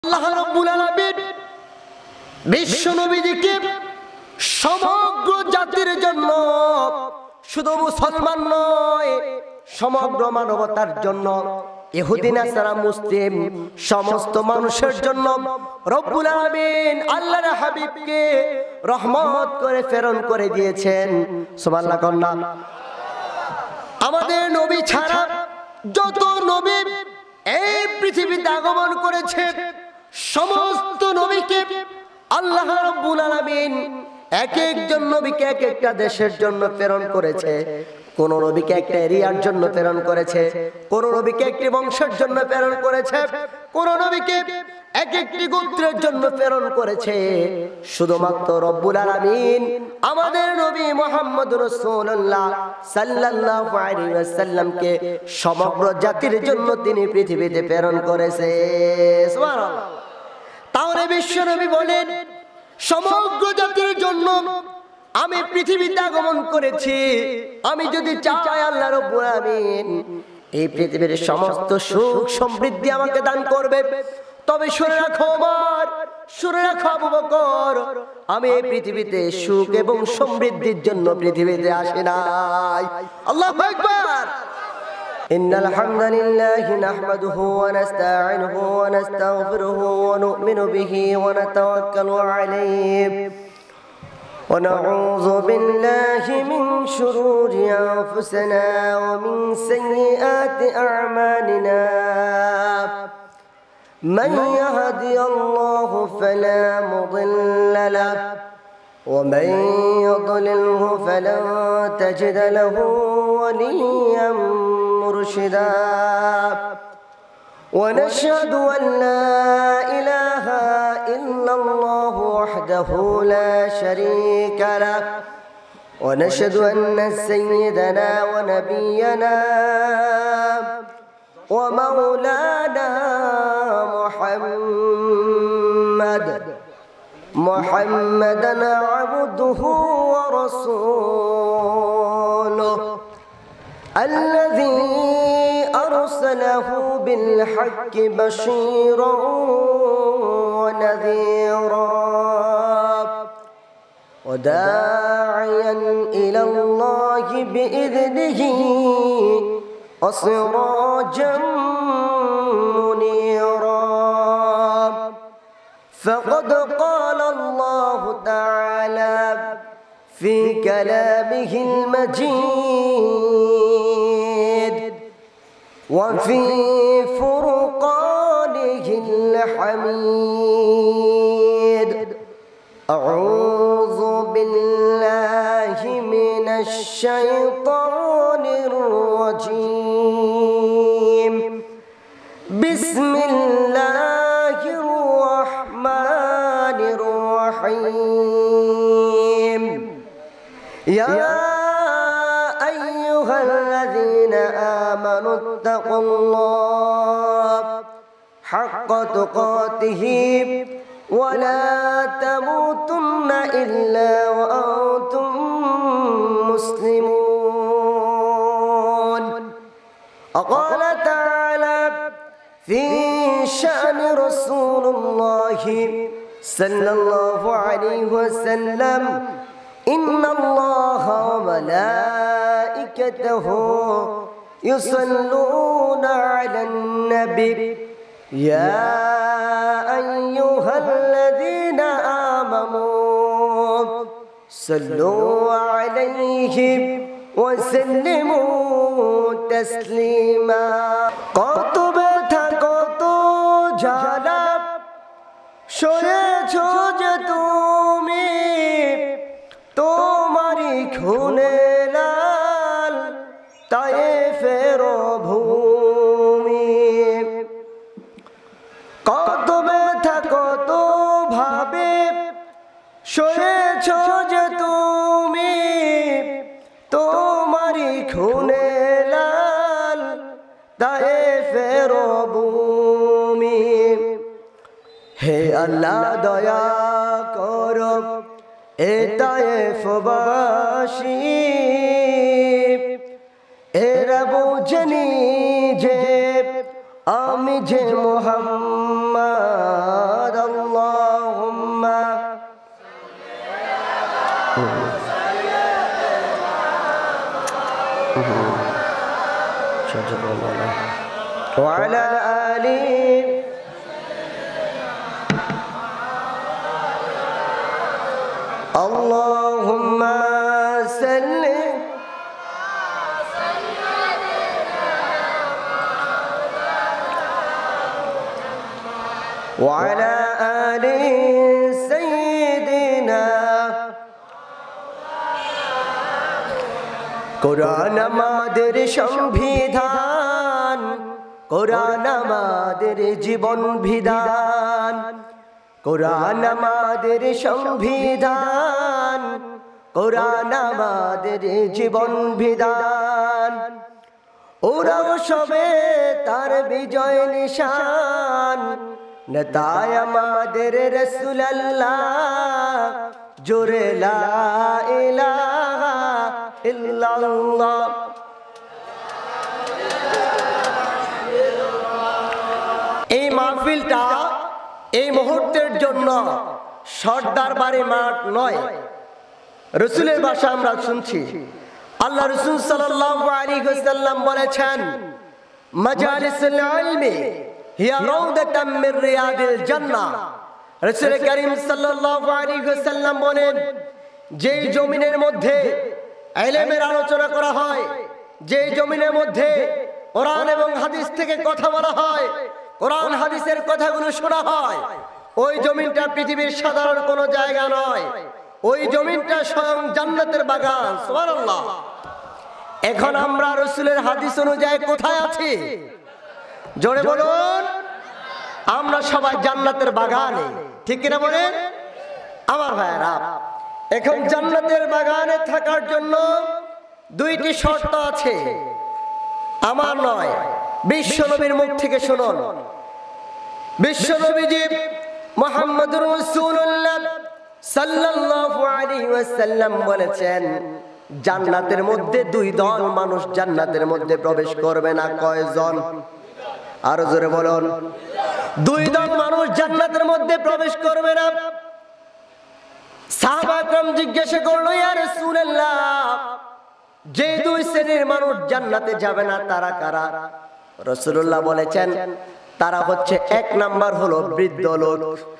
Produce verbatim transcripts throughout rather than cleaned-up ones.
আল্লাহ রাব্বুল আলামিন বিশ্ব নবীজিকে সমগ্র জাতির জন্য, শুধু মুসলমান নয় সমগ্র মানবতার জন্য, ইহুদি নাসারা মুসলিম সমস্ত মানুষের জন্য রব্বুল আলামিন আল্লাহর হাবিবকে রহমত করে প্রেরণ করে দিয়েছেন। সুবহানাল্লাহ কন্যা। আমাদের নবী ছাড়া যত নবী এই পৃথিবীতে আগমন করেছে সমস্ত নবীকে আল্লাহ রাব্বুল আলামিন এক একজন নবীকে এক একটা দেশের জন্য প্রেরণ করেছে। কোন নবীকে একটা এরিয়ার জন্য প্রেরণ করেছে, কোন নবীকে একটি বংশের জন্য প্রেরণ করেছে, কোন নবীকে এক একটি গোত্রের জন্য প্রেরণ করেছে। শুধুমাত্র রব্বুল আলামিন আমাদের নবী মুহাম্মদ রাসূলুল্লাহ সাল্লাল্লাহু আলাইহি ওয়াসাল্লামকে সমগ্র জাতির জন্য তিনি পৃথিবীতে প্রেরণ করেছে। সুবহানাল্লাহ। তাহলে বিশ্ব নবী বলেন, সমগ্র জাতির জন্য আমি পৃথিবীতে আগমন করেছি। আমি যদি চাই আল্লাহ রাব্বুল আলামিন এই পৃথিবীর সমস্ত সুখ সমৃদ্ধি আমাকে দান করবে। তবে শুনে রাখো ওমর, শুনে রাখো আবু বকর, আমি এই পৃথিবীতে সুখ এবং সমৃদ্ধির জন্য পৃথিবীতে আসি নাই। আল্লাহু আকবার। ইন্নাল হামদালিল্লাহি নাহমাদুহু ওয়া নাস্তাঈনুহু ওয়া নাস্তাগফিরুহু ওয়া নু'মিনু বিহি ওয়া নাতাওয়াক্কালু আলাইহি ونعوذ بالله من شرور أنفسنا ومن سيئات أعمالنا من يهدي الله فلا مضل له ومن يضلله فلن تجد له وليا مرشدا ونشهد أن لا إله إلا الله وحده لا شريك له ونشهد أن سيدنا ونبينا ومولانا محمد محمدا عبده ورسوله الذي أرسله بالحق بشيرا ونذيرا وداعيا إلى الله بإذنه وسراجا منيرا فقد قال الله تعالى في كلامه المجيد وفي فرقانه الحميد أعوذ بالله من الشيطان الرجيم بسم الله الرحمن الرحيم يا أيها الذين آمنوا اتقوا الله حق تقاته ولا تموتن إلا وأنتم مسلمون وقال تعالى في شأن رسول الله صلى الله عليه وسلم إن الله وملائكته يصلون على النبي يا أيها الذين آمنوا صلوا عليه وسلموا تسليما কত ব্যথা কত জ্বালা সয়েছো যে তুমি, তোমারই খুনে লাল তায়েফের ভূমি। কত ব্যথা কত ভাবে সয়েছো যে তুমি, তোমারই খুনে লাল তায়েফের ভূমি। হে আল্লাহ দয়া করো এ তায়েফবাসী, এরা বোঝেনি যে আমি যে মুহাম্মদ وعلى آله اللهم صل وعلى آل سيدنا কোরআন আমাদের সংবিধান, কোরআন আমাদের জীবন বিধান, কোরআন আমাদের সংবিধান, কোরআন আমাদের জীবন বিধান। ওরাও সবে তার বিজয় নিশান, নেতায় আমাদের রাসূলুল্লাহ, জোরে লা ইলাহা ইল্লাল্লাহ। এই মাহফিলটা এই মুহূর্তের জন্য সর্দার বাড়ি মাঠ নয়, রাসূলের ভাষা আমরা শুনছি। আল্লাহ রাসূল সাল্লাল্লাহু আলাইহি ওয়াসাল্লাম বলেছেন, মাজালিসুল ইলমি হিয়া রাউদাতুম মির রিয়াদিল জান্নাহ। রাসূল করিম সাল্লাল্লাহু আলাইহি ওয়াসাল্লাম বলেন, যেই জমিনের মধ্যে ইলমের আলোচনা করা হয়, যেই জমিনের মধ্যে কোরআন এবং হাদিস থেকে কথা বলা হয়, কোরআন হাদিসের কথাগুলো শোনা হয়, ওই জমিনটা পৃথিবীর সাধারণ কোনো জায়গা নয়, ওই জমিনটা স্বয়ং জান্নাতের বাগান। সুবহানাল্লাহ। এখন আমরা রাসূলের হাদিস অনুযায়ী কোথায় আছি? জোরে বলুন। আমরা সবাই জান্নাতের বাগানে, ঠিক কিনা বলেন আমার ভাইরা? এখন জান্নাতের বাগানে থাকার জন্য দুইটি শর্ত আছে, আমার নয়, বিশ্বনবীর মুখ থেকে শুনুন। বিশ্বনবীজি মুহাম্মদুর রাসূলুল্লাহ সাল্লাল্লাহু আলাইহি ওয়াসাল্লাম বলেছেন, জান্নাতের মধ্যে দুই দল মানুষ জান্নাতের মধ্যে প্রবেশ করবে না। কয়জন? আরো জোরে বলুন। দুই দল মানুষ জান্নাতের মধ্যে প্রবেশ করবে না। সাহাবা کرام জিজ্ঞাসা করলো, ইয়া রাসূলুল্লাহ, যে দুই শ্রেণীর মানুষ জান্নাতে যাবে না তারা কারা? রাসূলুল্লাহ বলেছেন, তারা হচ্ছে, এক নাম্বার হলো বৃদ্ধ লোক।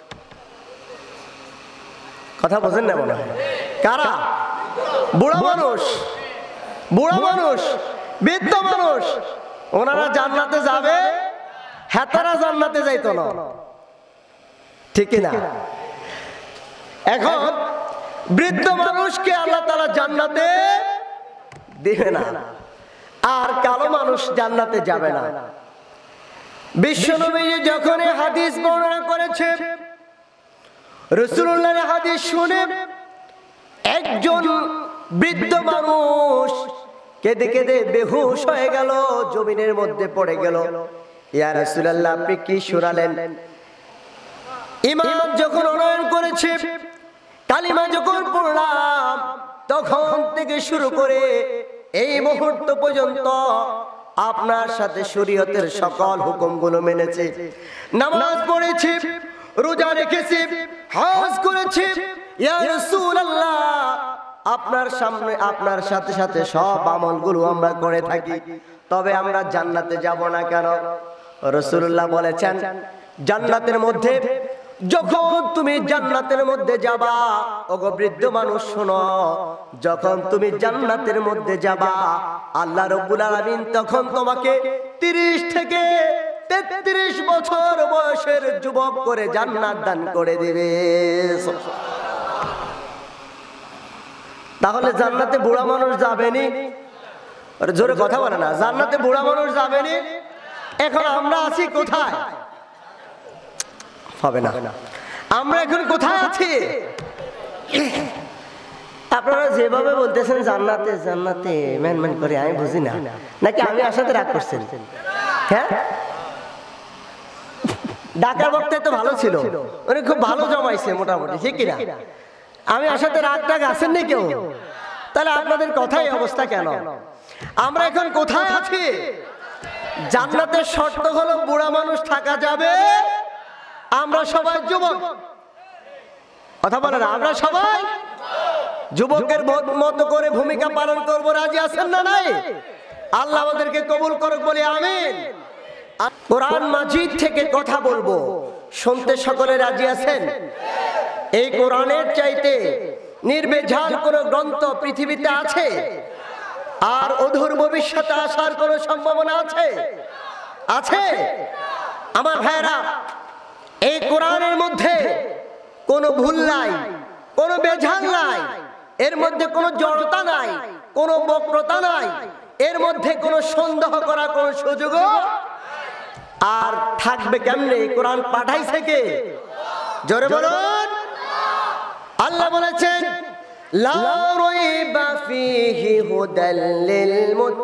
কথা বোঝেন না মনে হয়? কারা? বুড়া মানুষ, বুড়া মানুষ, বৃদ্ধ মানুষ, ওনারা জান্নাতে যাবে, হেতারা জান্নাতে যাইতো না, ঠিক না? এখন বৃদ্ধ মানুষকে আল্লাহ তাআলা জান্নাতে দিবে না, আর কালো মানুষ জান্নাতে যাবে না। বিশ্বনবী যখন এই হাদিস বর্ণনা করেছে, রাসূলুল্লাহর হাদিস শুনে একজন বৃদ্ধ মানুষ কেঁদে কেঁদে বেহুশ হয়ে গেল, জমিনের মধ্যে পড়ে গেল। ইয়া রাসূলুল্লাহ, আপনি কি শুনালেন? ঈমান যখন অনয়ন করেছে, কালিমা যখন পড়লাম, তখন থেকে শুরু করে এই মুহূর্ত পর্যন্ত আপনার সাথে শরীয়তের সকল হুকুমগুলো মেনেছে, নামাজ পড়েছি, রোজা রেখেছি, হজ করেছি। ইয়া রাসূলুল্লাহ, আপনার সামনে আপনার সাথে সাথে সব আমলগুলো আমরা করে থাকি, তবে আমরা জান্নাতে যাব না কেন? রাসূলুল্লাহ বলেছেন, জান্নাতের মধ্যে যখন তুমি জান্নাতের মধ্যে যাবা, ওগো বৃদ্ধ মানুষ শোনো, যখন তুমি জান্নাতের মধ্যে যাবা, আল্লাহ রাব্বুল আলামিন তখন তোমাকে তিরিশ থেকে তেত্রিশ বছর বয়সের যুবক করে জান্নাত দান করে দিবে। তাহলে জান্নাতে বুড়া মানুষ যাবেনি? জোরে কথা বলে না, জান্নাতে বুড়া মানুষ যাবেনি। এখন আমরা আছি কোথায়? হবে না। আমরা এখন কোথায় আছি? আপনারা যেভাবে বলতেছেন জান্নাতে জান্নাতে ম্যান ম্যান করে, আমি বুঝি না, নাকি আমি আসাতে রাগ করছেন? হ্যাঁ, ঢাকার বক্তায় তো ভালো ছিল, উনি খুব ভালো জমাইছে মোটামুটি, ঠিক কিনা? আমি আসাতে রাগ টাগ আছেন না কেউ? তাহলে আপনাদের কথাই অবস্থা কেন? আমরা এখন কোথায় আছি? জান্নাতের শর্ত হলো বুড়া মানুষ থাকা যাবে, আমরা সবাই যুবক। কথা বলে না, আমরা সবাই যুবকের মতো করে ভূমিকা পালন করব, রাজি আছেন না নাই? আল্লাহ আমাদেরকে কবুল করুক, বলি আমিন। কোরআন মাজিদ থেকে কথা বলবো, শুনতে সকলে রাজি আছেন? এই কোরআনের চাইতে নির্ভেজাল কোন গ্রন্থ পৃথিবীতে আছে? আর অদূর ভবিষ্যতে আসার কোন সম্ভাবনা আছে? আছে? আমার ভাইরা, এই কোরআনের মধ্যে কোনো ভুল নাই, কোনো বেজাল নাই, এর মধ্যে কোনো জড়তা নাই, কোনো বক্রতা নাই, এর মধ্যে কোনো সন্দেহ করার কোনো সুযোগ আর থাকবে কেমনে? কোরআন পাঠাইছে কে? জোরে বলুন। আল্লাহ বলেছেন লা রাইবা ফীহি হুদাল লিল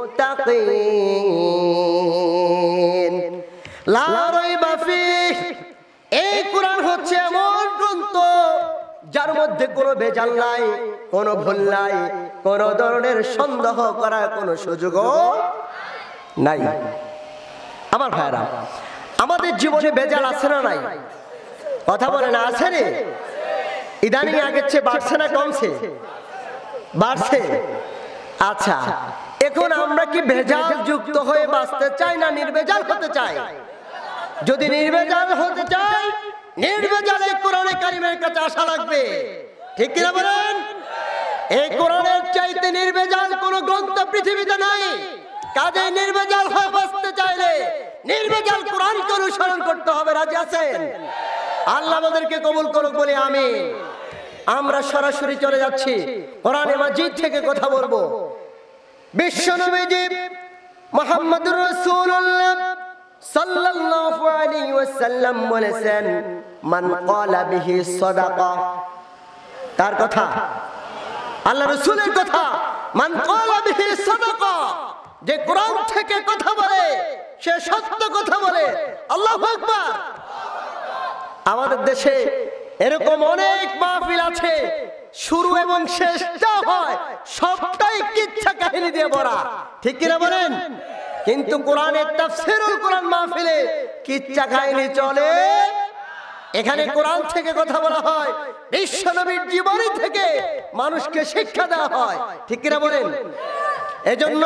মুত্তাকিন। লা রাইবা ফীহি, এই কোরআন হচ্ছে এমন গ্রন্থ যার মধ্যে কোনো ভেজাল নাই, কোনো ভুল নাই, কোনো ধরনের সন্দেহ করার কোনো সুযোগ নাই। আমার ভাইরা, আমাদের জীবনে ভেজাল আছে না নাই? কথা বলে না, আছে রে? ইদানিং আগের চেয়ে বাড়ছে না কমছে? বাড়ছে। আচ্ছা, এখন আমরা কি ভেজাল যুক্ত হয়ে বাঁচতে চাই না নির্ভেজাল হতে চাই? যদি নির্ভেজাল হতে চাই, নির্ভেজালে কোরআনে কারিমের কাছে আসা লাগবে, ঠিক কিনা বলেন? এই কোরআনের চাইতে নির্ভেজাল কোন গ্রন্থ পৃথিবীতে নাই। কাজে নির্ভেজাল হয়ে বাঁচতে চাইলে নির্ভেজাল কোরআনকে অনুসরণ করতে হবে। রাজি আছেন? আল্লাহ আমাদেরকে কবুল করুক, বলি আমিন। আমরা সরাসরি চলে যাচ্ছি কোরআনে মাজিদ থেকে কথা বলবো। বিশ্বনবীজি মুহাম্মদুর রাসূলুল্লাহ সাল্লাল্লাহু আলাইহি ওয়াসাল্লাম বলেছেন মান ক্বালা বিহি সাদাকা। তার কথা, আল্লাহ রাসূলের কথা, মান ক্বালা বিহি সাদাকা, যে কোরআন থেকে কথা বলে সে সত্য কথা বলে। আল্লাহু আকবার। আমাদের দেশে এরকম অনেক মাহফিল আছে, শুরু এবং শেষটা হয় সবটাই কিচ্ছা কাহিনী দিয়ে ভরা, ঠিক কিনা বলেন? কিন্তু কোরআনের তাফসীরুল কোরআন মাহফিলে কিচ্ছা কাহিনী চলে। এখানে কোরআন থেকে কথা বলা হয়, বিশ্বনবীর জীবনী থেকে মানুষকে শিক্ষা দেওয়া হয়, ঠিক কিনা বলেন? এজন্য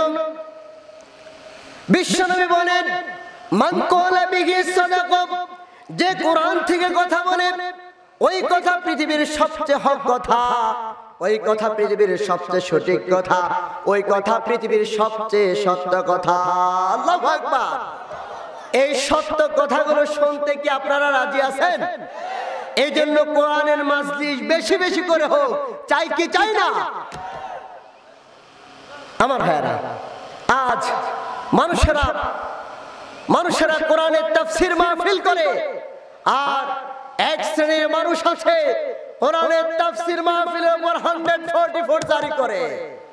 বিশ্বনবী বলেন মান ক্বালা বিহি সাদাকা, যে কোরআন থেকে কথা বলে ওই কথা পৃথিবীর সবচেয়ে হক কথা, ওই কথা পৃথিবীর সবচেয়ে সঠিক কথা, ওই কথা পৃথিবীর সবচেয়ে সত্য কথা। আল্লাহু আকবার। এই সত্য কথাগুলো শুনতে কি আপনারা রাজি আছেন? এই জন্য কোরআনের মাজলিস বেশি বেশি করে হোক, চাই কি চাই না? আমার ভাইরা, আজ মানুষেরা মানুষেরা কোরআনের তাফসীর মাহফিল করে, আর এক শ্রেণীর মানুষ আছে কোরআনের তাফসীর মাহফিলের উপর একশো চুয়াল্লিশ জারি করে।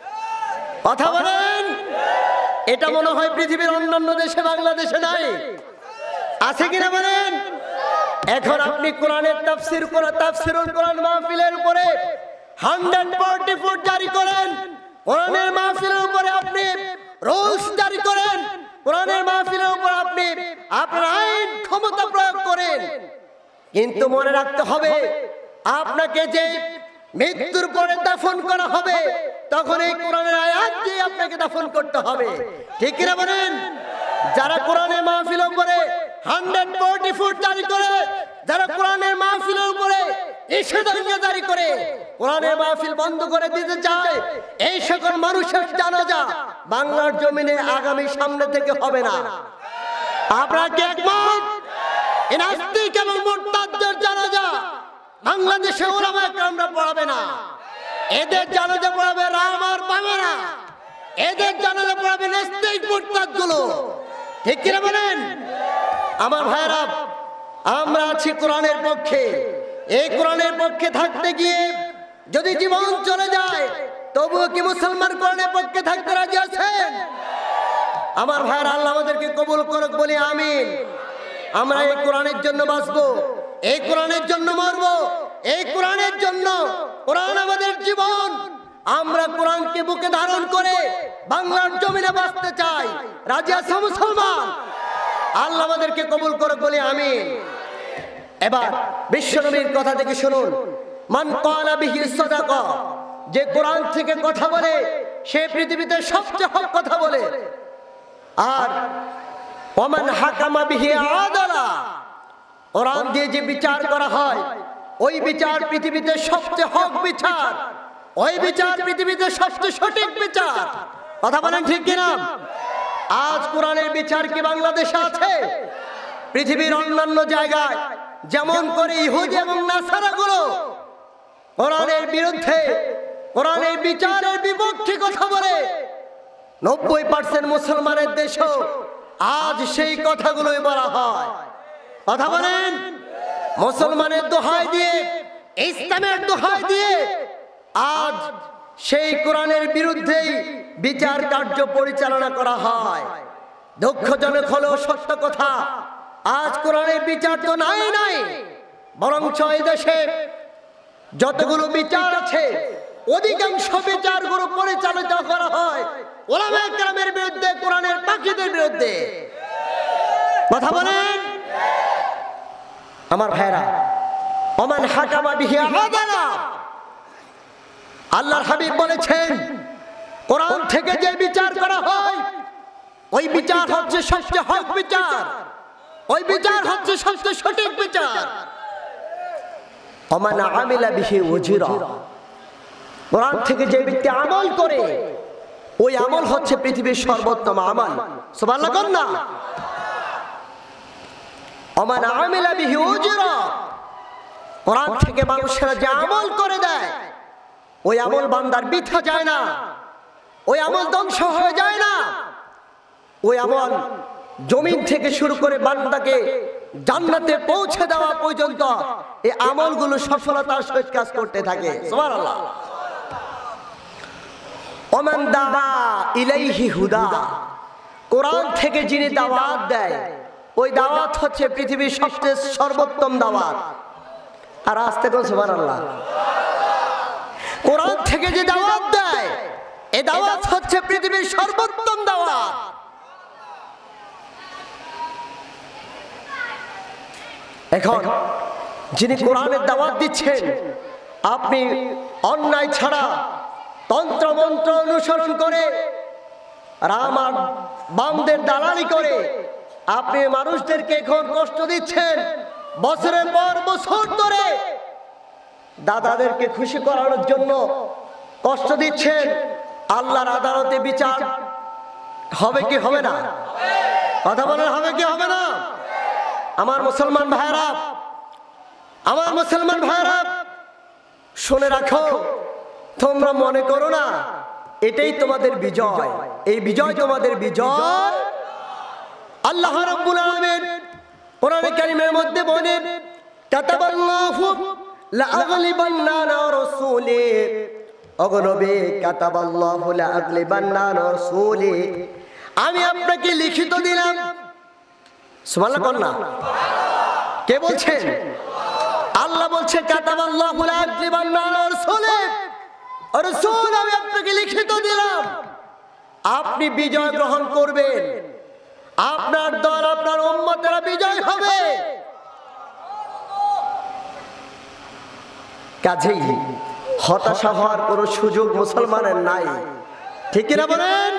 কথা বলেন, এটা মনে হয় পৃথিবীর অন্যান্য দেশে, বাংলাদেশে নাই। আছে কিনা বলেন? এখন আপনি কোরআনের তাফসীর করে তাফসীরুল কোরআন মাহফিলের উপরে একশো চুয়াল্লিশ জারি করেন, কোরআনের মাহফিলের উপরে আপনি রুলস জারি করেন, কোরআনের মাহফিলের উপর আপনি আপনার আইন ক্ষমতা প্রয়োগ করেন, কিন্তু মনে রাখতে হবে আপনাকে যে মৃত্যুর পরে দাফন করা হবে তখন এই কোরআনের আয়াত দিয়ে আপনাকে দাফন করতে হবে, ঠিক কিনা বলেন? যারা কোরআনের মাহফিলের উপরে একশো চুয়াল্লিশ জারি করে, যারা কোরআনের মাহফিলের উপরে নিষেধাজ্ঞা জারি করে, কোরআনের মাহফিল বন্ধ করে দিতে চায়, এই সকল মানুষের জানাজা বাংলার জমিনে আগামী সামনে থেকে হবে না। আপনারা কি একমত? এই নাস্তিক এবং মুরতাদদের জানাজা বাংলাদেশে উলামায়ে কেরামরা পড়াবে না, এদের জানাজা পড়াবে রাম আর বাংলা, এদের জানাজা পড়াবে নাস্তিক মুরতাদগুলো, ঠিক কিনা বলেন? আমার ভাইরা, আমরা আছি কোরআনের পক্ষে। এই কোরআনের পক্ষে থাকতে গিয়ে যদি জীবন চলে যায় তবুও কি মুসলমান কোরআনের পক্ষে থাকতে রাজি আছেন? আমার ভাইরা, আল্লাহ আমাদেরকে কবুল করুক, বলি আমিন। আমরা এই কোরআনের জন্য বাঁচবো, এই কোরআনের জন্য মরবো, এই কোরআনের জন্য। কোরআন আমাদের জীবন। আমরা কোরআনকে বুকে ধারণ করে বাংলার জমিনে বাঁচতে চাই। রাজি আছে মুসলমান? আল্লাহ আমাদেরকে কবুল করুক, বলি আমিন। এবার বিশ্বনবীর কথা থেকে শুনুন, মান ক্বালা বিহি সাদাকা, যে কোরআন থেকে কথা বলে সে পৃথিবীতে সবচেয়ে হক কথা বলে। আর ওমান হাকামা বিহি আদালা, কোরআন দিয়ে যে বিচার করা হয় ওই বিচার পৃথিবীতে সবচেয়ে হক বিচার, ওই বিচার পৃথিবীতে সবচেয়ে সঠিক বিচার। কথা বলেন ঠিক কিনা? আজ কোরআনের বিচার কি বাংলাদেশে আছে? পৃথিবীর অন্যান্য জায়গায় যেমন করে ইহুদি এবং নাসারাগুলো কোরআনের বিরুদ্ধে, কোরআনের বিচারের বিপক্ষে কথা বলে, নব্বই পার্সেন্ট মুসলমানের দেশেও আজ সেই কথাগুলোই বলা হয়। কথা বলেন, মুসলমানের দোহাই দিয়ে, ইসলামের দোহাই দিয়ে আজ সেই কোরআনের বিরুদ্ধেই বিচার কার্য পরিচালনা করা হয়। দুঃখজনক হলেও সত্য কথা, আজ কোরআনের বিচার তো নাই নাই, বরঞ্চ এই দেশে যতগুলো বিচার আছে অধিকাংশ বিচারগুলো পরিচালিত করা হয় উলামায়ে কেরামের বিরুদ্ধে, কোরআনের পাখীদের বিরুদ্ধে। কথা বলেন আমার ভাইরা। ওমান হাকামা বিহি আদালা, আল্লাহর হাবিব বলেছেন কোরআন থেকে যে বিচার করা হয় ওই বিচার হচ্ছে সবচেয়ে হক বিচার, ওই বিচার হচ্ছে সবচেয়ে সঠিক বিচার। ওমান আমিলা বিহি উজরা, কোরআন থেকে যে ব্যক্তি আমল করে ওই আমল হচ্ছে পৃথিবীর সর্বোত্তম আমল। সুবহানাল্লাহ কোন না? ওমান আমিলা বিহি উজরা, কোরআন থেকে মানুষেরা যে আমল করে দেয় ওই আমল বান্দার বৃথা যায় না, ওই আমল ধ্বংস হয়ে যায় না, ওই আমল জমিন থেকে শুরু করে বান্দাকে জান্নাতে পৌঁছে দেওয়া পর্যন্ত এই আমলগুলো সফলতার সহিত কাজ করতে থাকে। সুবহানাল্লাহ। ওমান দাআ ইলাইহি হুদা, কোরআন থেকে যিনি দাওয়াত দেয় ওই দাওয়াত হচ্ছে পৃথিবীর সবচেয়ে সর্বোত্তম দাওয়াত। আর আস্তে কোন সুবহানাল্লাহ। কোরআন থেকে যে দাওয়াত দেয় এই দাওয়াত হচ্ছে পৃথিবীর সর্বোত্তম দাওয়াত। এখন যিনি কোরআনের দাওয়াত দিচ্ছেন, আপনি অন্যায় ছাড়া তন্ত্র মন্ত্র অনুসরণ করে, রাম আর বামদের দালালি করে আপনি মানুষদেরকে এখন কষ্ট দিচ্ছেন। বছরের পর বছর ধরে দাদাদেরকে খুশি করানোর জন্য কষ্ট দিচ্ছেন। আল্লাহর আদালতে বিচার হবে কি হবে না? কথা বলেন, হবে কি হবে না? আমার মুসলমান ভাইরা, আমার মুসলমান ভাইরা শুনে রাখো, তোমরা মনে করো না এটাই তোমাদের বিজয়, এই বিজয় তোমাদের বিজয়। আল্লাহ রাব্বুল আলামিন কোরআনে কারীমের মধ্যে বলেন, কাতাবাল্লাহু লাআগলিবান্না আনা রাসূলি, ওগো নবী কাতাবাল্লাহু লাআগলিবান্না আনা রাসূলি, আমি আপনাকে লিখিত দিলাম। সুবহানাল্লাহ কোন না? কে বলছেন? আল্লাহ বলছে কাতাবাল্লাহু লাআগলিবান্না আনা রাসূলি, রাসূল আমি আপনাকে লিখিত দিলাম আপনি বিজয় গ্রহণ করবেন, আপনার দল আপনার উম্মতেরা বিজয় হবে। কাজেই হতাশা হওয়ার কোনো সুযোগ মুসলমানের নাই, ঠিক কিনা বলেন?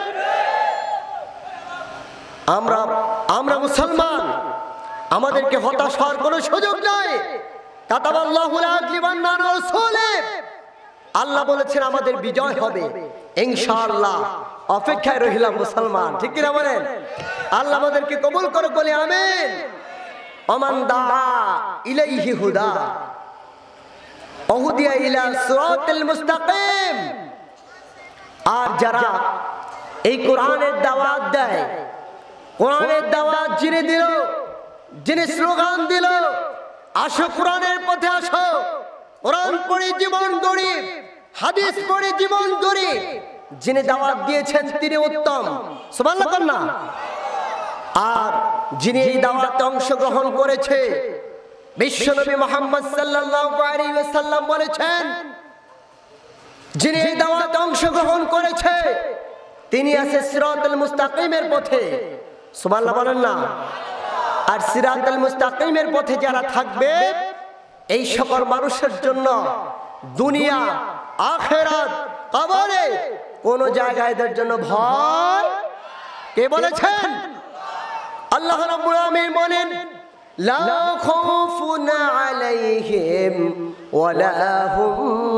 আমরা আমরা মুসলমান, আমাদেরকে হতাশ হওয়ার কোনো সুযোগ নাই। কাতাবাল্লাহু লাআগলিবান্না আনা রাসূলি, আল্লাহ বলেছেন আমাদের বিজয় হবে ইনশাআল্লাহ। অপেক্ষায় রহিলাম মুসলমান, ঠিক কিনা বলেন? আল্লাহ আমাদেরকে কবুল করে বলে আমিন। ওমান দাআ ইলাইহি হুদা ওহুদিয়া ইলা সিরাতিল মুস্তাকিম, আর যারা এই কোরআনের দাওয়াত দেয়, কোরআনের দাওয়াত যিনি দিল, যিনি স্লোগান দিল আসো কোরআনের পথে আসো, কোরআন পড়ে জীবন গড়ি, হাদিস পড়ে জীবন গড়ি, যিনি দাওয়াত দিয়েছেন তিনি উত্তম। সুবহানাল্লাহ কোন না? আর যিনি এই দাওয়াতে অংশগ্রহণ করেছে, বিশ্বনবী মুহাম্মদ সাল্লাল্লাহু আলাইহি ওয়াসাল্লাম বলেছেন, যিনি এই দাওয়াতে অংশগ্রহণ করেছে তিনি আছে সিরাতুল মুস্তাকিমের পথে। সুবহানাল্লাহ বলেন না? আর সিরাতুল মুস্তাকিমের পথে যারা থাকবে এই সকল মানুষের জন্য দুনিয়া আখিরাত কবরে কোন জায়গায় এদের জন্য ভয় কে বলেছেন? আল্লাহ রাব্বুল আলামিন বলেন লা খাউফুন আলাইহিম ওয়ালা হুম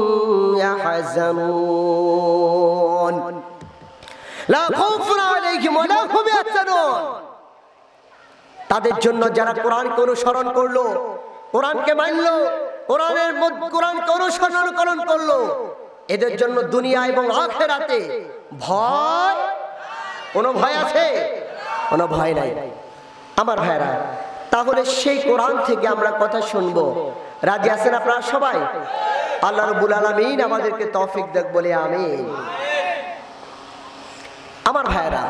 ইয়াহজানুন। লা খাউফুন আলাইহিম ওয়ালা হুম ইয়াহজানুন। তাদের জন্য যারা কোরআনকে অনুসরণ করলো, কোরআনকে মানলো, কোরআনের মধ্যে কোরআনকে অনুসরণ করলো, এদের জন্য দুনিয়া এবং আখিরাতে ভয়, কোনো ভয় আছে? কোনো ভয় নাই। আমার ভাইরা, তাহলে সেই কোরআন থেকে আমরা কথা শুনবো, রাজি আছেন আপনারা সবাই? আল্লাহ রাব্বুল আলামিন আমাদেরকে তৌফিক দেখ বলে আমিন। আমার ভাইরা,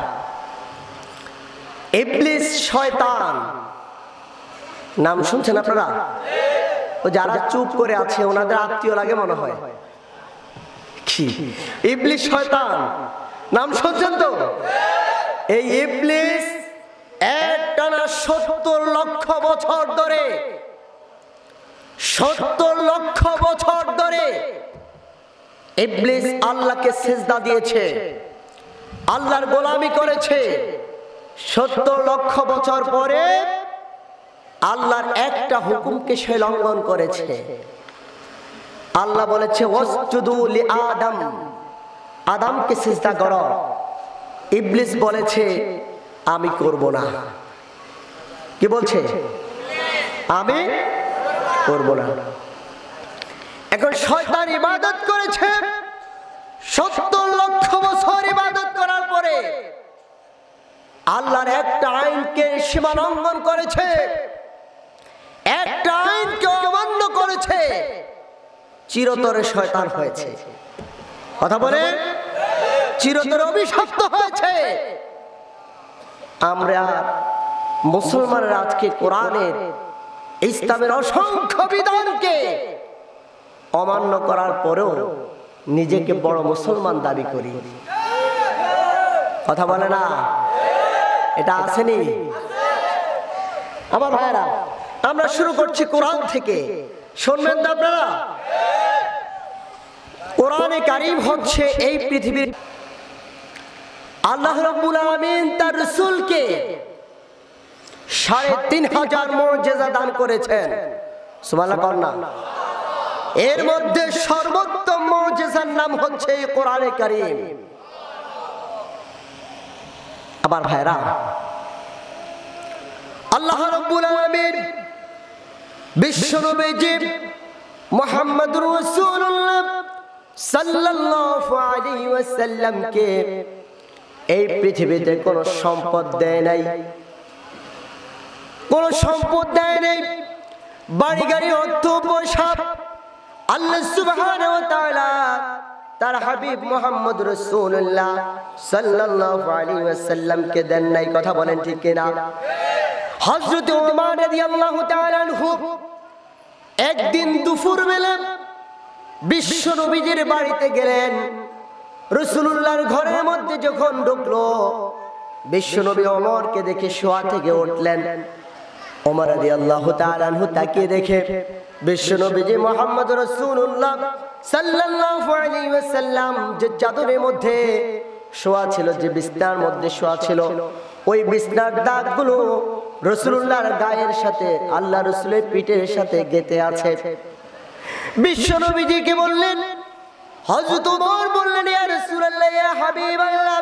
ইবলিস শয়তান নাম শুনছেন আপনারা? ও যারা চুপ করে আছে ওনাদের আত্মীয় লাগে মনে হয়। কি ইবলিস শয়তান নাম শুনছেন তো? এই ইবলিস একটানা সত্তর লক্ষ বছর ধরে সত্তর লক্ষ বছর ধরে ইবলিস আল্লাহকে সিজদা দিয়েছে, আল্লাহর গোলামি করেছে। সত্তর লক্ষ বছর পরে আল্লাহর একটা হুকুমকে সে লঙ্ঘন করেছে। আল্লাহ বলেছে ওয়াসজুদু লি আদম, আদমকে সিজদা করো। ইবলিস বলেছে আমি করব না। কি বলছে? আমি করব না। এখন শয়তান ইবাদত করেছে, সত্তর লক্ষ বছর ইবাদত করার পরে আল্লাহর একটা আইনকে সীমা লঙ্ঘন করেছে, একটা আইনকে অমান্য করেছে, চিরতরে শয়তান হয়েছে। কথা বলে চিরতরে অভিশপ্ত হয়েছে। আমরা মুসলমানরা আজকে কোরআনের, ইসলামের অসংখ্য বিধানকে অমান্য করার পরেও নিজেকে বড় মুসলমান দাবি করি। কথা বলে না? এটা আসেনি? আমার ভাইরা, আমরা শুরু করছি কোরআন থেকে, শুনবেন তো আপনারা? কোরআনে কারীম হচ্ছে এই পৃথিবীর, আল্লাহ রাব্বুল আলামিন তার রাসূলকে সাড়ে তিন হাজার মুজিজা দান করেছেন। সুবহানাল্লাহ না? এর মধ্যে সর্বোত্তম মুজিজার নাম হচ্ছে কোরআনে কারীম। আবার ভাইরা, আল্লাহ রাব্বুল আলামিন বিশ্বনবী মুহাম্মদুর রাসূলুল্লাহ সাল্লাল্লাহু আলাইহি ওয়াসাল্লামকে এই পৃথিবীতে কোনো সম্পদ দেয় নাই, কোনো সম্পদ দেয় নাই, বাড়ি গাড়ি অর্থ পয়সা আল্লাহ সুবহানাহু ওয়া তাআলা তার হাবিব মুহাম্মদ রাসূলুল্লাহ সাল্লাল্লাহু আলাইহি ওয়াসাল্লামকে দেন নাই। কথা বলেন ঠিক কিনা? হযরত ওমর রাদিয়াল্লাহু তাআলা আনহু একদিন দুপুর বেলা বিশ্ব নবীজির বাড়িতে গেলেন। রাসূলুল্লাহর ঘরের মধ্যে যখন ঢুকলো, বিশ্ব নবী ওমরকে দেখে শোয়া থেকে উঠলেন। ওমর রাদিয়াল্লাহু তাআলা আনহু তাকিয়ে দেখে বিশ্ব নবীজি মুহাম্মদ রাসূলুল্লাহ সাল্লাল্লাহু আলাইহি ওয়াসাল্লাম যে চাদরের মধ্যে শোয়া ছিল, যে বিছানার মধ্যে শোয়া ছিল, ওই বিছানার দাগগুলো রাসূলুল্লাহর গায়ের সাথে, আল্লাহ রাসূলের পিঠের সাথে গেঁথে আছে। বিশ্ব নবীজিকে বললেন, হযরত ওমর বললেন, ইয়া রাসূলুল্লাহ, ইয়া হাবিবাল্লাহ।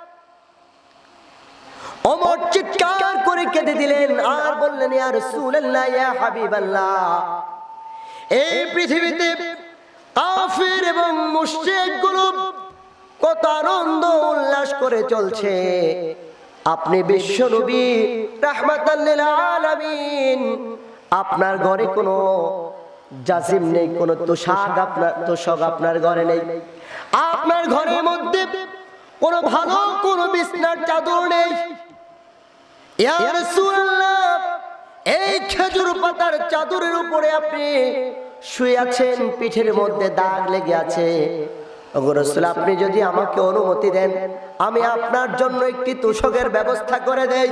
ওমর চিৎকার করে কেঁদে দিলেন আর বললেন, ইয়া রাসূলুল্লাহ, ইয়া হাবিবাল্লাহ, এই পৃথিবীতে কাফির এবং মুশরিকগুলো কত আনন্দ উল্লাস করে চলছে, আপনি বিশ্ব নবী রাহমাতাল লিল আলামিন, আপনার ঘরে কোনো জাসিম নেই, কোনো তোশাক আপনার তোশক আপনার ঘরে নেই, আপনার ঘরের মধ্যে কোনো ভালো কোনো বিছানার চাদর নেই। ইয়া রাসূলুল্লাহ, এই খেজুর পাতার চাদরের উপরে আপনি শুয়ে আছেন, পিঠের মধ্যে দাগ লেগে আছে। ওগো রাসূল, আপনি যদি আমাকে অনুমতি দেন, আমি আপনার জন্য একটি তোশকের ব্যবস্থা করে দেই।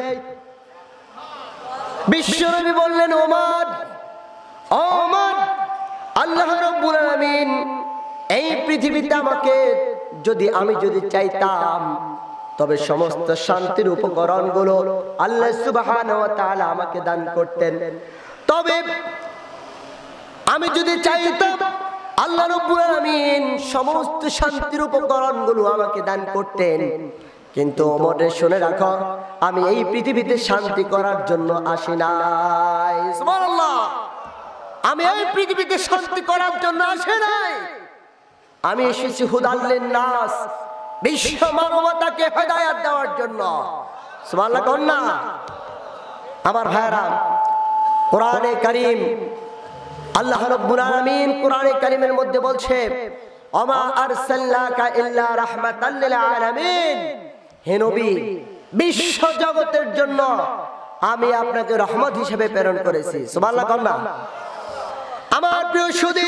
বিশ্বনবী বললেন, ওমর, ওমর, আল্লাহ রাব্বুল আলামিন এই পৃথিবীতে আমাকে যদি আমি যদি চাইতাম তবে সমস্ত শান্তির উপকরণগুলো আল্লাহ সুবহানাহু ওয়া তাআলা আমাকে দান করতেন। তবে আমি যদি চাইতাম আল্লাহ রাব্বুল আলামিন সমস্ত শান্তির উপকরণগুলো আমাকে দান করতেন, কিন্তু ওমরে শুনে রাখো, আমি এই পৃথিবীতে শান্তি করার জন্য আসি নাই। সুবহানাল্লাহ। আমি এই পৃথিবীতে শান্তি করার জন্য আসি নাই। আমি এসেছি হুদাল লিন-নাস, বিশ্ব মানবতাকে হেদায়েত দেওয়ার জন্য। সুবহানাল্লাহ কোন না? আমার ভাইরা, কোরআনে কারীম, আল্লাহ রাব্বুল আলামিন কোরআনে কারীমের মধ্যে বলছে, ওমা আরসালনাকা ইল্লা রাহমাতাল লিল আলামিন, হে নবী, বিশ্ব জগতের জন্য আমি আপনাকে রহমত হিসেবে প্রেরণ করেছি। সুবহানাল্লাহ কোন না? আমার প্রিয় সুধী,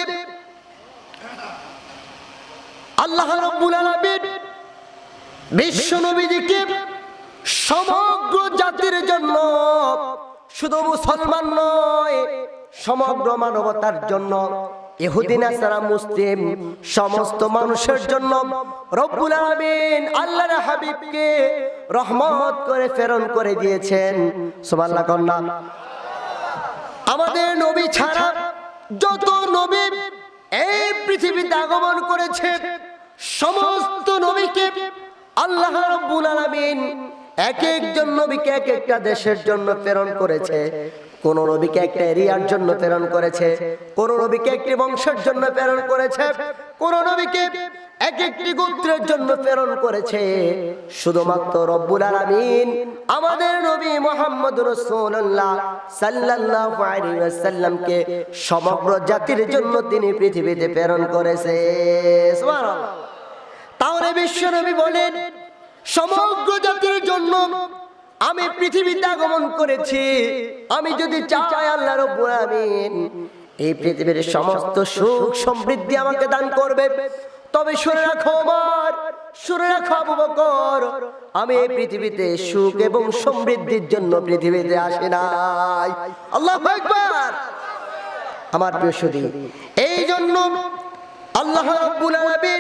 আল্লাহ রাব্বুল আলামিন বিশ্ব নবীজিকে সমগ্র জাতির জন্য, শুধু মুসলমান নয়, সমগ্র মানবতার জন্য, ইহুদি নাসারা মুসলিম সমস্ত মানুষের জন্য রব্বুল আলামিন আল্লাহর হাবিবকে রহমত করে প্রেরণ করে দিয়েছেন। সুবহানাল্লাহ কোন না? আমাদের নবী ছাড়া যত নবী এই পৃথিবীতে আগমন করেছে, সমস্ত নবীকে আল্লাহ রাব্বুল আলামিন এক একজন নবীকে এক একটা দেশের জন্য প্রেরণ করেছে। কোন নবীকে একটা এরিয়ার জন্য প্রেরণ করেছে, কোন নবীকে একটি বংশের জন্য প্রেরণ করেছে, কোন নবীকে এক একটি গোত্রের জন্য প্রেরণ করেছে। শুধুমাত্র রব্বুল আলামিন আমাদের নবী মুহাম্মদ রাসূলুল্লাহ সাল্লাল্লাহু আলাইহি ওয়াসাল্লামকে সমগ্র জাতির জন্য তিনি পৃথিবীতে প্রেরণ করেছে। সুবহানাল্লাহ। তাহলে বিশ্ব নবী বলেন, সমগ্র জাতির জন্য আমি পৃথিবীতে আগমন করেছি। আমি যদি চাই আল্লাহ রাব্বুল আলামিন এই পৃথিবীর সমস্ত সুখ সমৃদ্ধি আমাকে দান করবে। তবে শুনে রাখো ওমর, শুনে রাখো আবু বকর, আমি এই পৃথিবীতে সুখ এবং সমৃদ্ধির জন্য পৃথিবীতে আসি নাই। আল্লাহু আকবার। আমার প্রিয় সুধী, এই জন্য আল্লাহ রাব্বুল আলামিন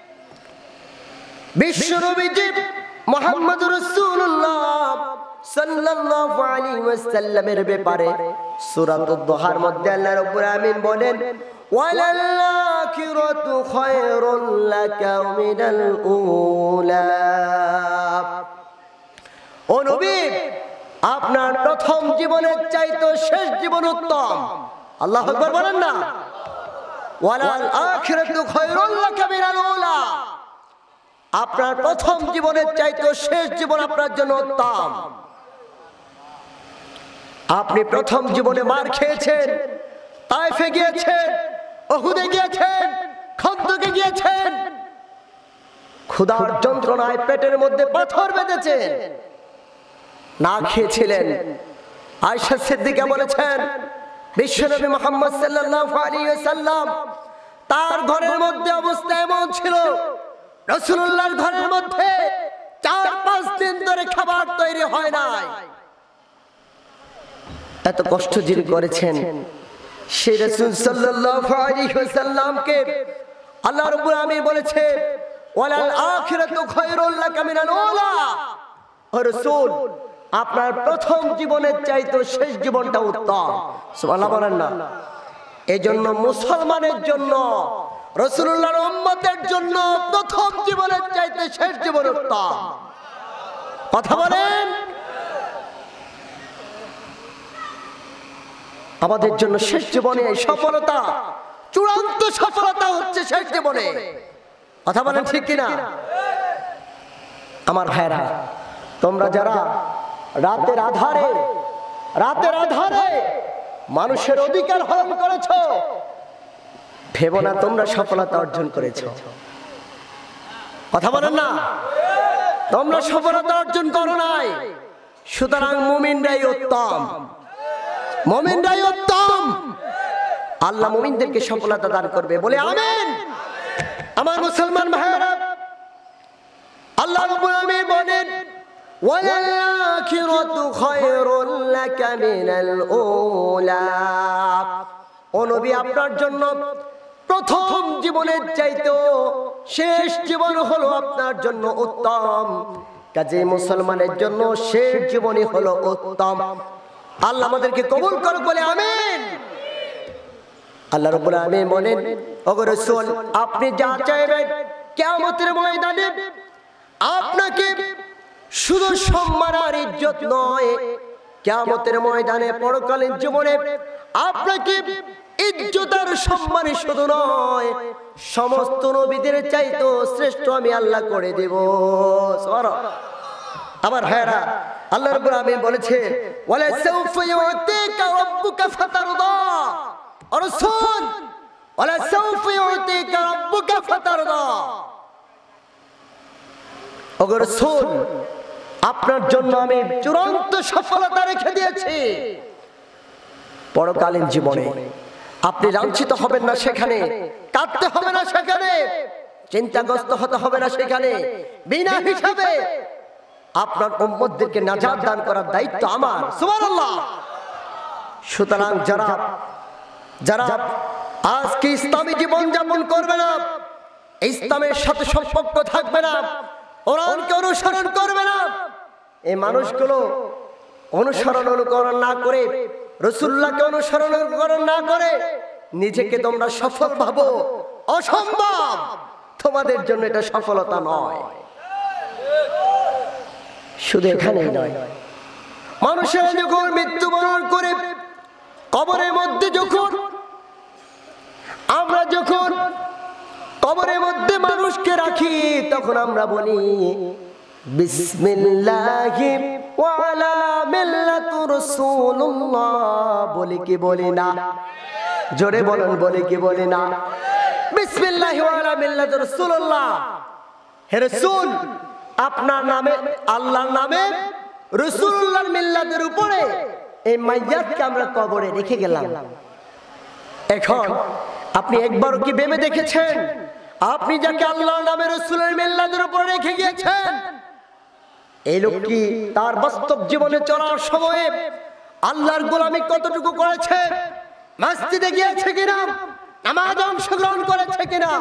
বিশ্ব নবীজি মুহাম্মদুর রাসূলুল্লাহ সাল্লাল্লাহু আলাইহি ওয়াসাল্লামের ব্যাপারে সূরাতুদ দুহার মধ্যে আল্লাহ রাব্বুল আলামিন বলেন, ওয়ালাল আখিরাতু খায়রুল লাকা মিনাল উলা। ও নবী, আপনার প্রথম জীবনের চাইতে শেষ জীবন উত্তম। আল্লাহু আকবার বলেন না? ওয়ালাল আখিরাতু খায়রুল লাকা মিনাল উলা। আপনার প্রথম জীবনের চাইতে শেষ জীবন আপনার জন্য উত্তম। আপনি প্রথম জীবনে মার খেয়েছেন, তায়েফে গিয়েছেন, উহুদে গিয়েছেন, খন্দকে গিয়েছেন, ক্ষুধার যন্ত্রণায় পেটের মধ্যে পাথর বেঁধেছেন, না খেয়েছিলেন। আয়েশা সিদ্দিকা বলেছেন, বিশ্বনবী মুহাম্মদ সাল্লাল্লাহু আলাইহি ওয়াসাল্লাম তার ঘরের মধ্যে অবস্থা এমন ছিল, রাসূলুল্লাহর ঘরের মধ্যে চার পাঁচ দিন ধরে খাবার তৈরি হয় নাই। এত কষ্ট যিনি করেছেন, সেই রাসূল সাল্লাল্লাহু আলাইহি ওয়াসাল্লামকে আল্লাহ রাব্বুল আলামিন বলেছে, ওয়ালাল আখিরাতু খায়রুল লাকা মিনাল উলা। ও রাসূল, আপনার প্রথম জীবনের চাইতে শেষ জীবনটা উত্তম। সুবহানাল্লাহ বলেন না? এজন্য মুসলমানের জন্য, রাসূলুল্লাহর উম্মতের জন্য প্রথম জীবনের চাইতে শেষ জীবন উত্তম। কথা বলেন। আমাদের জন্য শেষ জীবনে সফলতা, চূড়ান্ত সফলতা হচ্ছে শেষ জীবনে। কথা বলেন ঠিক কিনা? আমার ভাইরা, তোমরা যারা রাতের আধারে রাতের আধারে মানুষের অধিকার হরণ করেছো, ভেবো না তোমরা সফলতা অর্জন করেছো। কথা বলেন না? তোমরা সফলতা অর্জন করো নাই। সুতরাং মুমিনরাই উত্তম, মুমিনরাই উত্তম। আল্লাহ মুমিনদেরকে সফলতা দান করবে, বলে আমিন। আমার মুসলমান ভাইরা, আল্লাহ রাব্বুল আলামিন বলেন, ওয়ালাল আখিরাতু খায়রুল লাকা মিনাল উলা। ও নবী, আপনার জন্য প্রথম জীবনের চাইতেও শেষ জীবন হলো আপনার জন্য উত্তম। কাজে মুসলমানের জন্য শেষ জীবনই হলো উত্তম। আল্লাহ আমাদেরকে কবুল করুক বলে আমিন। আল্লাহ রাব্বুল আলামিন বলেন, ওগো রাসূল আপনি যা চাইবেন কিয়ামতের ময়দানে আপনাকে শুধু সম্মান আর ইজ্জত নয়, কিয়ামতের ময়দানে পরকালীন জীবনে আপনাকে ইজ্জত আর সম্মান শুধু নয়, সমস্ত নবীদের চাইতে শ্রেষ্ঠ আমি আল্লাহ করে দেব। সুবহানাল্লাহ। আমার ভাইরা, আল্লাহ রাব্বুল আলামিন বলেছে, ওয়ালা সাউফা ইউতিকা রাব্বুকা ফাতারদা। আর রাসূল ওয়ালা সাউফা ইউতিকা রাব্বুকা ফাতারদা। ওগো রাসূল আপনার জন্য আমি চূড়ান্ত সফলতা রেখে দিয়েছি। পরকালীন জীবনে আপনি লাঞ্ছিত হবেন না, সেখানে কাঁদতে হবে না, সেখানে চিন্তাগ্রস্ত হতে হবে না, সেখানে বিনা হিসাবে আপনার উম্মতদেরকে নাজাত দান করার দায়িত্ব আমার। সুবহানাল্লাহ। সুতরাং যারা যারা আজকে ইসলামী জীবন যাপন করবে না, ইসলামের সাথে সম্পর্ক থাকবে না, কোরআনকে অনুসরণ করবে না, এই মানুষগুলো অনুসরণ অনুকরণ না করে, রাসূলুল্লাহকে অনুসরণ অনুকরণ না করে নিজেকে তোমরা সফল ভাবো, অসম্ভব। তোমাদের জন্য এটা সফলতা নয়। শুধু এখানেই নয়, মানুষের যখন মৃত্যুবরণ করে কবরের মধ্যে যখন আমরা যখন কবরের মধ্যে মানুষকে রাখি, তখন আমরা বলি বিসমিল্লাহি ওয়া আলা মিল্লাতি রাসূলুল্লাহ। বলি কি বলি না? জোরে বলুন, বলি কি বলি না? বিসমিল্লাহি ওয়া আলা মিল্লাতি রাসূলুল্লাহ। হে রাসূল, আপনার নামে, আল্লাহর নামে, রাসূলুল্লাহর মিল্লাতের উপরে এই মাইয়াতকে আমরা কবরে রেখে গেলাম। এখন আপনি একবারও কি ভেবে দেখেছেন, আপনি যাকে আল্লাহর নামে, রাসূলের মিল্লাতের উপরে রেখে গিয়েছেন, এই লোকটি তার বাস্তব জীবনে চলার সময়ে আল্লাহর গোলামি কতটুকু করেছে? মসজিদে গিয়েছে কিনা? নামাজে অংশগ্রহণ করেছে কিনা?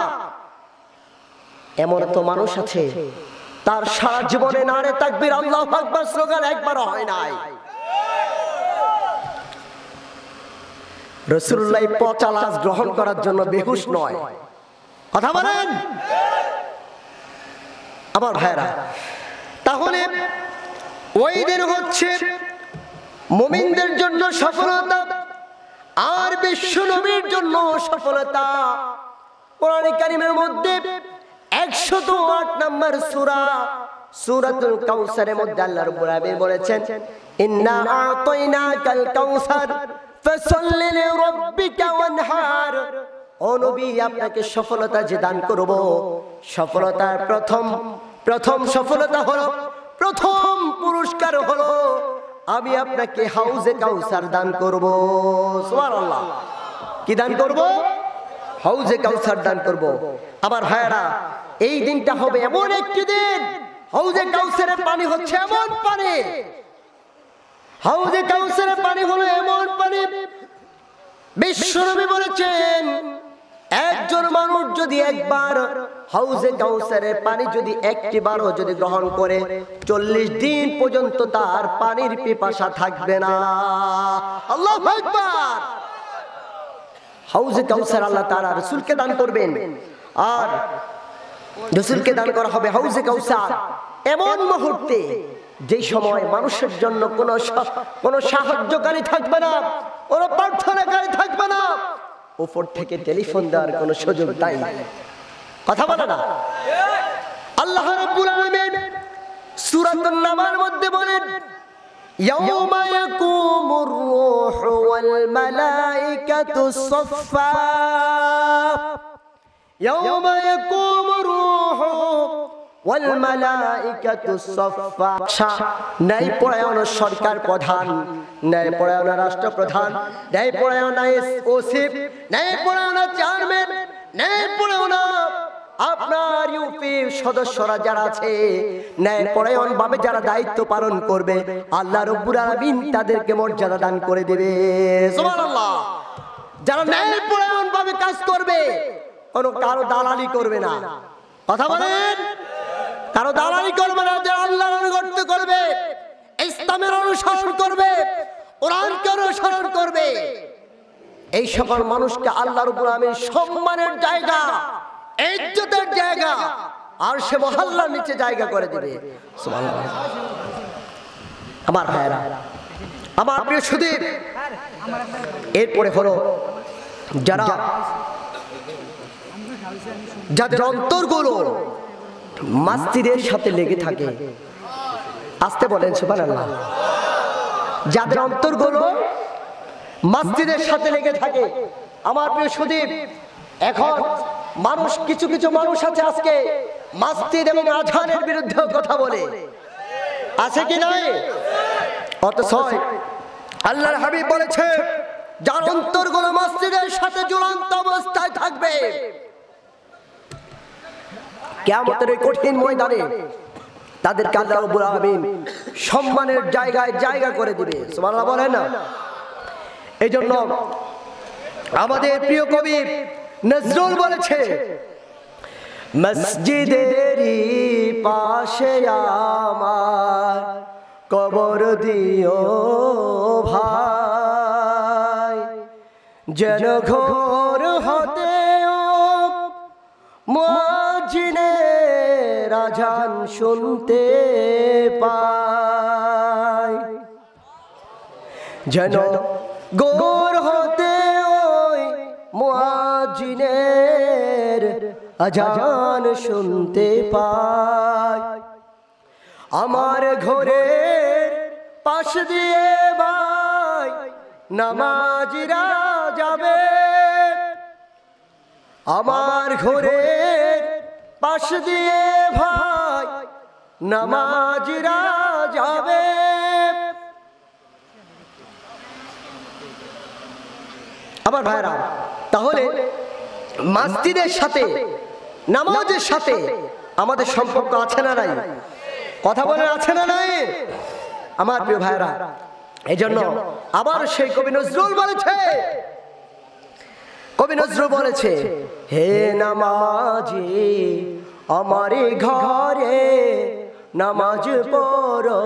এমন তো মানুষ আছে তার সারা জীবনে নারে তাকবীর, আল্লাহু আকবার স্লোগান একবারও হয় নাই। রাসূলুল্লাহ পচা লাশ গ্রহণ করার জন্য বেহুশ নয়। কথা বলেন আমার ভাইরা। তাহলে ওই দিন হচ্ছে মুমিনদের জন্য সফলতা আর বিশ্ব নবীর জন্য সফলতা। কোরআনে কারীমের মধ্যে একশত আট নম্বর সূরা সূরাতুল কাউসারের মধ্যে আল্লাহ রাব্বুল আলামিন বলেছেন, ইন্না আ'তাইনাকাল কাউসার ফাসাল্লি লিরাব্বিকা ওয়ানহার। ও নবী, আপনাকে সফলতা যে দান করব, সফলতার প্রথম প্রথম সফলতা হলো, প্রথম পুরস্কার হলো আমি আপনাকে হাউজে কাউসার দান করব। সুবহানাল্লাহ। কি দান করব? হাউজে কাউসার দান করব। আমার ভাইরা, এই দিনটা হবে এমন একটি দিন, হাউজে কাউসারের পানি হচ্ছে এমন পানি, হাউজে কাউসারের পানি হলো এমন পানি, বিশ্বনবী বলেছেন একজন মানুষ যদি একবার হাউজে কাউসারের পানি যদি একটিবারও যদি গ্রহণ করে, চল্লিশ দিন পর্যন্ত তার পানির পিপাসা থাকবে না। আল্লাহু আকবার। হাউজে কাউসার আল্লাহ তাআলা রাসূলকে দান করবেন, আর রাসূলকে দান করা হবে হাউজে কাউসার এমন মুহূর্তে যে সময় মানুষের জন্য কোনো কোনো সাহায্যকারী থাকবে না, কোনো প্রার্থনাকারী থাকবে না, উপর থেকে টেলিফোন দেওয়ার কোনো সুযোগ নাই। কথা বলে না? আল্লাহ রাব্বুল আলামিন সূরাতুন নামের মধ্যে বলেন, ইয়াউমা ইয়াকুমুর রূহু ওয়াল মালাইকাতু সাফফা। ইয়াউমা ইয়াকুমুর রূহু ওয়াল মালাইকাতু সাফফা। ন্যায়পরায়ণ সরকার প্রধান, ন্যায়পরায়ণ রাষ্ট্রপ্রধান, ন্যায়পরায়ণ ওসি, ন্যায়পরায়ণ চেয়ারম্যান, ন্যায়পরায়ণ আপনার ইউপি সদস্যরা যারা আছে, ন্যায়পরায়ণ ভাবে যারা দায়িত্ব পালন করবে, আল্লাহ রাব্বুল আলামিন তাদেরকে মর্যাদা দান করে দেবে। সুবহানাল্লাহ। যারা ন্যায়পরায়ণ ভাবে কাজ করবে, কোনো কারো দালালি করবে না। কথা বলেন? কারো দালালি করবে না, যারা আল্লাহর ইসলামের অনুসরণ করবে, কোরআনকে অনুসরণ করবে, এই সকল মানুষকে আল্লাহ রাব্বুল আলামিন সম্মানের জায়গা, ইজ্জতের জায়গা আর সে মহল্লার নিচে জায়গা করে দিবে। সুবহানাল্লাহ। আমার ভাইরা, আমার প্রিয় সুধীর, এরপরে হলো যারা যাদের অন্তরগুলো মসজিদের সাথে লেগে থাকে, আসতে বলেন সুবহানাল্লাহ, যাদের অন্তরগুলো মসজিদের সাথে লেগে থাকে। আমার প্রিয় সুধীর, এখন মানুষ কিছু কিছু মানুষ আছে আজকে মসজিদ এবং আযানের বিরুদ্ধে কথা বলে, আছে কি নাই? অথচ আল্লাহর হাবিব বলেছে যার অন্তরগুলো মসজিদের সাথে ঝুলন্ত অবস্থায় থাকবে, কিয়ামতের এই কঠিন ময়দানে তাদেরকে আল্লাহ রাব্বুল আলামিন সম্মানের জায়গায় জায়গা করে দিবে। সুবহানাল্লাহ বলেন না? এই জন্য আমাদের প্রিয় কবি নজরুল বলেছে, মসজিদেরই পাশে আমার কবর দিও ভাই, যেন ঘোর হতে মুয়াজ্জিনের আযান শুনতে পাই, যেন গোর হতে ওই মুয়াজ্জিনের আযান শুনতে পাই। আমার ঘরের পাশ দিয়ে ভাই নামাজিরা যাবে, আমার ঘরের পাশ দিয়ে ভাই নামাজিরা যাবে। আমার ভাইরা, তাহলে মসজিদের সাথে নামাজের সাথে আমাদের সম্পর্ক আছে না নাই? কথা বলে আছে না নাই? আমার প্রিয় ভাইরা, এই জন্য আবার সেই কবি নজরুল বলেছে, কবি নজরুল বলেছে, হে নামাজি আমার ঘরে নামাজ পড়ো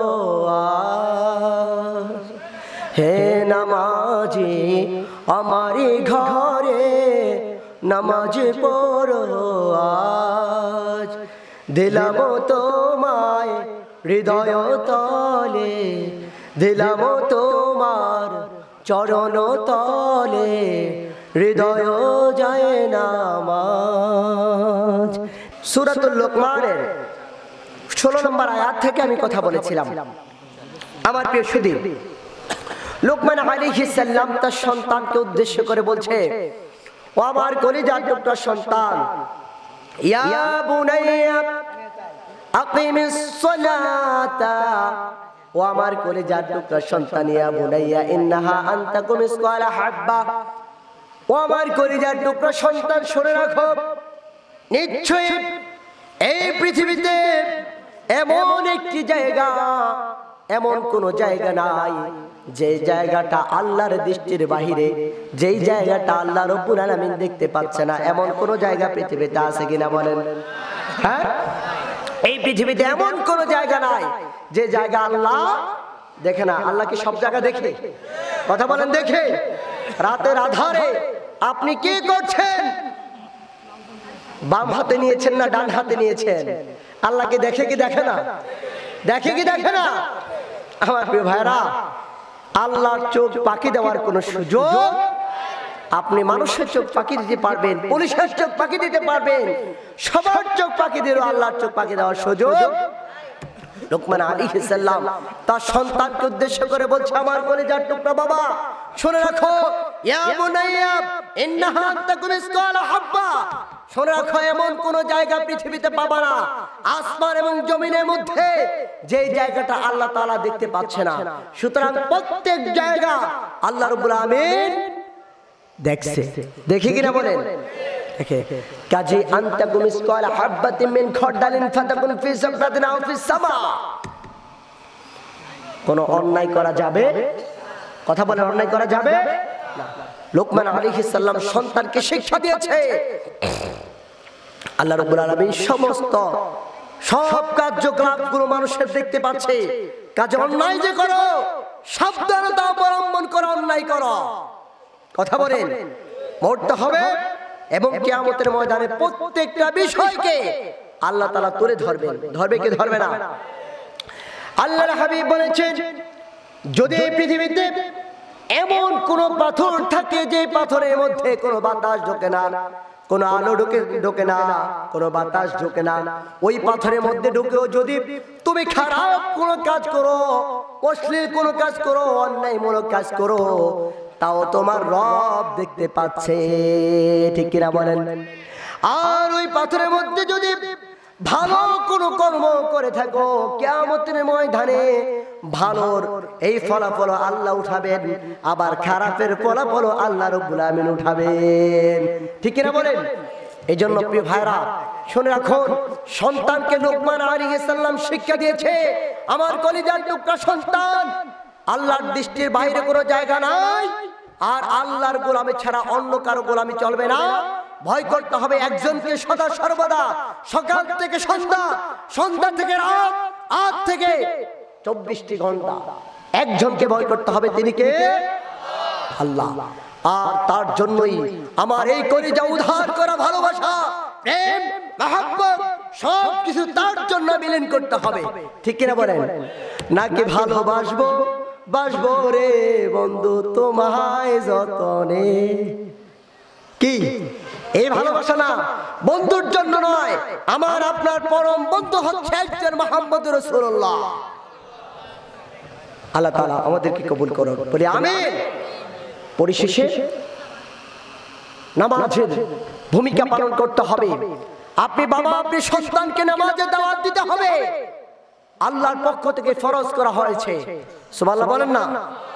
আজ, হে নামাজি আমার ঘরে নামাজ পড়ো আজ, দিলাম তোমায় হৃদয় তলে, দিলাম তোমার চরণ তলে, হৃদয় যায় নামাজ। সূরাতুল লোকমানের ষোলো নম্বর আয়াত থেকে আমি কথা বলেছিলাম। আমার প্রিয় সুধী, লোকমান আলাইহিস সালাম তার সন্তানকে উদ্দেশ্য করে বলছে, ও আমার কলিজার টুকরা সন্তান, ইয়া বুনাইয়া আকিমিস সালাতা, ও আমার কলিজার টুকরা সন্তান, ইয়া বুনাইয়া ইন্নাহা আনতাকুম মিসকালা হাব্বা, ও আমার কলিজার টুকরা সন্তান শুনে রাখো, নিশ্চয়ই এই পৃথিবীতে এমন একটি জায়গা, এমন কোন জায়গা নাই যে জায়গাটা আল্লাহর দৃষ্টির বাহিরে, যেই জায়গাটা আল্লাহ রাব্বুল আলামিন দেখতে পাচ্ছে না, এমন কোন জায়গা পৃথিবীতে আছে কিনা বলেন? হ্যাঁ, এই পৃথিবীতে এমন কোন জায়গা নাই যে জায়গা আল্লাহ দেখে না। আল্লাহ কি সব জায়গা দেখে? কথা বলেন, দেখে। রাতের আধারে আপনি কি করছেন? বাম হাতে নিয়েছেন না ডান হাতে নিয়েছেন? আল্লাহকে দেখে কি দেখে না? দেখে কি দেখে না? আমার প্রিয় ভাইরা, আল্লাহর চোখ পাকি দেওয়ার কোন সুযোগ আপনি মানুষের চোখ পাকি দিতে পারবেন, পুলিশের চোখ পাকি দিতে পারবেন, সবার চোখ পাকি দিলেও আল্লাহর চোখ পাকি দেওয়ার সুযোগ। লোকমান আলাইহিস সালাম তার সন্তানকে উদ্দেশ্য করে বলছে, আমার কলিজার টুকরা বাবা শুনে রাখো, ইয়া বুনাইয়া ইন্নাহা আনতাকুম মিসকালা হাব্বা, শুনে রাখো এমন কোন জায়গা পৃথিবীতে পাবা না, আসমান এবং জমিনের মধ্যে, যেই জায়গাটা আল্লাহ তাআলা দেখতে পাচ্ছে না। সুতরাং প্রত্যেক জায়গা আল্লাহ রাব্বুল আমিন দেখছে। দেখে কিনা বলেন? দেখে। কাজী আনতাকুম মিসকালা হাব্বাতিন মিন খারদালিন ফাতাকুন ফি সাবরাতিন আও ফিস সামা, কোন অন্যায় করা যাবে? কথা বলে অন্যায় করা যাবে না। লোকমান আলাইহিস সালাম সন্তানকে শিক্ষা দিয়েছে, আল্লাহ রাব্বুল আলামিন সমস্ত সব কার্যকলাপগুলো মানুষের দেখতে পাচ্ছে, কাজে অন্যায় যে করো সাবধানতা অবলম্বন করো, অন্যায় করো। কথা বলেন, মরতে হবে এবং কিয়ামতের ময়দানে প্রত্যেকটা বিষয়কে আল্লাহ তাআলা তুলে ধরবেন। ধরবে কি ধরবে না? আল্লাহর হাবিব বলেছেন, যদি এই পৃথিবীতে এমন কোন পাথর থাকে যে পাথরের মধ্যে কোনো বাতাস ঢোকে না, কোনো আলো ঢোকে ঢোকে না, কোনো বাতাস ঢোকে না, ওই পাথরের মধ্যে ঢুকেও যদি তুমি খারাপ কোনো কাজ করো, অশ্লীল কোনো কাজ করো, অন্যায়মূলক কাজ করো, তাও তোমার রব দেখতে পাচ্ছে। ঠিক কিনা বলেন? আর ওই পাথরের মধ্যে যদি ভালো কোনো কর্ম করে থাকো, কিয়ামতের ময়দানে ভালোর এই ফলাফল আল্লাহ উঠাবেন, আবার খারাপের ফলাফল আল্লাহ রাব্বুল আমিন উঠাবেন। ঠিক কিনা বলেন? এই জন্য প্রিয় ভাইরা শুনে রাখুন, সন্তানকে লোকমান আলাইহিস সালাম শিক্ষা দিয়েছে, আমার কলিজার টুকরা সন্তান, আল্লাহর দৃষ্টির বাইরে কোনো জায়গা নাই, আর আল্লাহর গোলামি ছাড়া অন্য কারো গোলামি চলবে না। ভয় করতে হবে একজনকে সদা সর্বদা, সকাল থেকে সন্ধ্যা, সন্ধ্যা থেকে রাত, আট থেকে চব্বিশটি ঘন্টা একজনকে ভয় করতে হবে, তিনি কে? আল্লাহ। আর তার জন্যই আমার এই কলিজা উদ্ধার করা ভালোবাসা, প্রেম, মহব্বত সব কিছু তার জন্য বিলীন করতে হবে। ঠিক কিনা বলেন? নাকি ভালোবাসবো বাসবো রে বন্ধু তোমায় যতনে, কি এই ভালোবাসা না, বন্ধুর জন্য নয়। আমার আপনার পরম বন্ধু হচ্ছে একজন মুহাম্মদুর রাসূলুল্লাহ। আল্লাহ তাআলা আমাদেরকে কবুল করুন, বলি আমিন। পরিশেষে নামাজের ভূমিকা পালন করতে হবে। আপনি বাবা, আপনি সন্তানকে নামাজে দাওয়াত দিতে হবে, আল্লাহর পক্ষ থেকে ফরজ করা হয়েছে। সুবহানাল্লাহ বলেন না?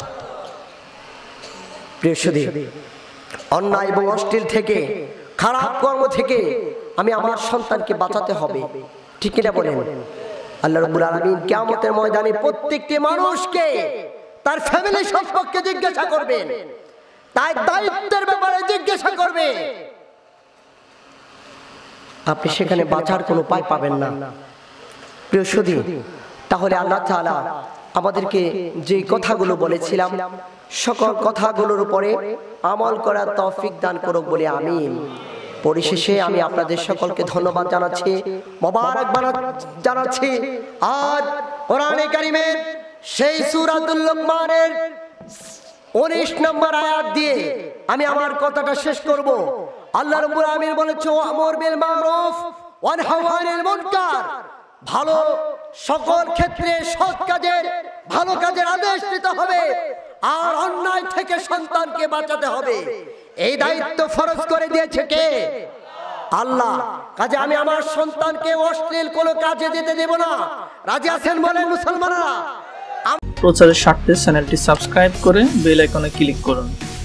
প্রিয় সুধী, অন্যায় এবং অশ্লীল থেকে, খারাপ কর্ম থেকে আমি আমার সন্তানকে বাঁচাতে হবে। ঠিক কিনা বলেন? আল্লাহ রাব্বুল আলামিন কিয়ামতের ময়দানে প্রত্যেকটি মানুষকে তার ফ্যামিলি সম্পর্কে জিজ্ঞাসা করবেন, তার দায়িত্বের ব্যাপারে জিজ্ঞাসা করবে। আপনি সেখানে বাঁচার কোনো উপায় পাবেন না। প্রিয় সুধী, তাহলে আল্লাহ তাআলা আমাদেরকে যে কথাগুলো বলেছিলাম, সকল কথাগুলোর উপরে আমল করার তৌফিক দান করুক বলে আমিন। পরিশেষে আমি আপনাদের সকলকে ধন্যবাদ জানাচ্ছি, মোবারকবাদ জানাচ্ছি। আর কোরআনে কারীমের সেই সূরাতুল লুকমানের উনিশ নম্বর আয়াত দিয়ে আমি আমার কথাটা শেষ করব। আল্লাহ রাব্বুল আমিন বলেছে, ওয়ামুর বিল মারুফ ওয়ানহা আনিল মুনকার, ভালো সকল ক্ষেত্রে সৎ কাজের, ভালো কাজের আদেশ দিতে হবে, আর অন্যায় থেকে সন্তানকে বাঁচাতে হবে। এই দায়িত্ব ফরজ করে দিয়েছে কে? আল্লাহ। কাজে আমি আমার সন্তানকে অশ্লীল কোনো কাজে যেতে দেব না। রাজি আছেন বলেন মুসলমানরা? প্রচারের স্বার্থে চ্যানেলটি সাবস্ক্রাইব করে বেল আইকনে ক্লিক করুন।